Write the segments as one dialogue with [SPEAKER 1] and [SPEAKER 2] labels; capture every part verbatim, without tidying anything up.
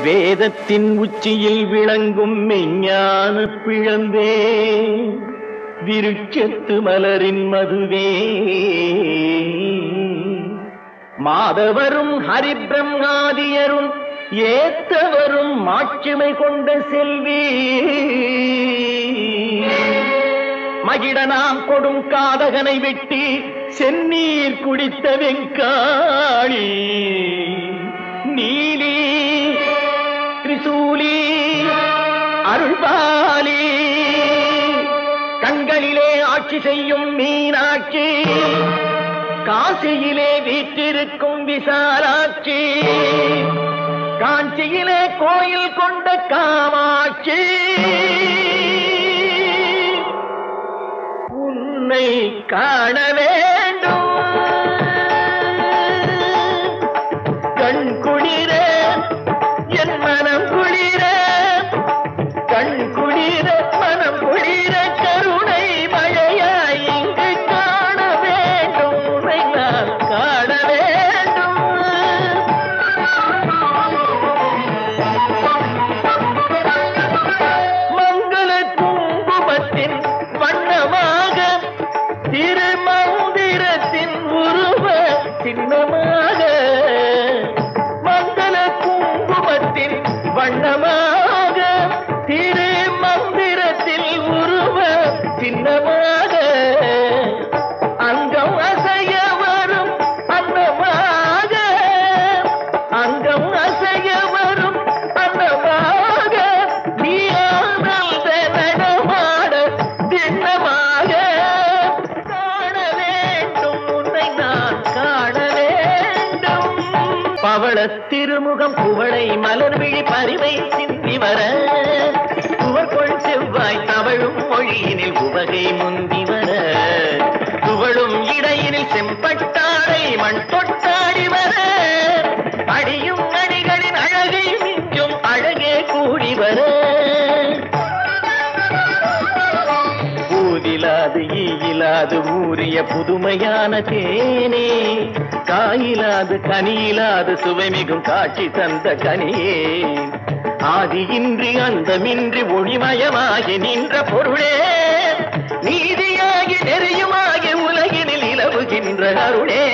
[SPEAKER 1] வேதத்தின் உச்சியில் விளங்கும் மெஞ்ஞான பிழந்தே விருட்சத்து மலரின் மதுவே மாதவரும் ஹரிபிரம்மாதியரும் ஏத்தவரும் மாட்சிமை கொண்ட செல்வி மகிழனாம் கொடும் காதகனை வெட்டி செந்நீர் குடித்த வெங்காளி நீலி திரிசூலி அருள்பாலி கண்களிலே ஆட்சி செய்யும் மீனாட்சி காசியிலே வீற்றிருக்கும் விசாலாட்சி காஞ்சியிலே கோயில் கொண்ட காமாட்சி உன்னை காண வேண்டும் கண் குளிர என் மனம் குளிர கண் குளிர மனம் குளிர கருணை மழையாய் இங்கு காண வேண்டும் உன்னை நான் காண வேண்டும் மங்கள குங்குமத்தின் வண்ணமாக திருமந்திரத்தின் உருவ சின்னமாக மங்கள குங்குமத்தின் வண்ணமாக திருமந்திரத்தில் உருவ சின்னமாக அங்கம் அசைய வரும் அன்னமாக அங்கம் அசைய வரும் அன்னமாக நீ ஆனந்த நடமாட திண்ணமாக காண வேண்டும் உன்னை நான் காண வேண்டும் பவள திருமுகம் குவளை மலர்விழி பரிவை சிந்தி வர துவர்கொள் செவ்வாய் தவழும் மொழியினில் உவகை முந்தி வர துவளும் இடையினில் செம்பட்டாடை மண் தொட்டாடி வர அடியும் அடிகளின் அழகை மிஞ்சும் அழகே கூடி வர பூதிலாது ஈயிலாது ஊறிய புதுமையான தேனே காயிலாது கனியிலாது சுவைமிகும் காட்சி தந்த கனியே ஆதியின்றி அந்தமின்றி ஒளிமயமாகி நின்ற பொருளே நீதியாகி நெறியுமாகி உலகினில் இலவுகின்ற அருளே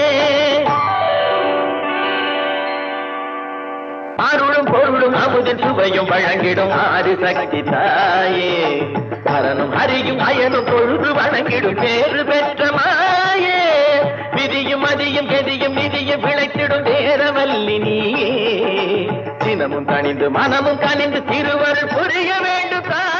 [SPEAKER 1] அருளும் பொருளும் அமுதின் சுவையும் வழங்கிடும் ஆறு சக்தி தாயே அரணும் அறியும் அயனும் பொழுது வழங்கிடும் பேறு பெற்ற மாயே விதியும் மதியும் கெதியும் விதியும் விளைத்திடும் தேரவல்லி நீயே சினமும் கனிந்து மனமும் கனிந்து திருவருள் புரிய வேண்டும்.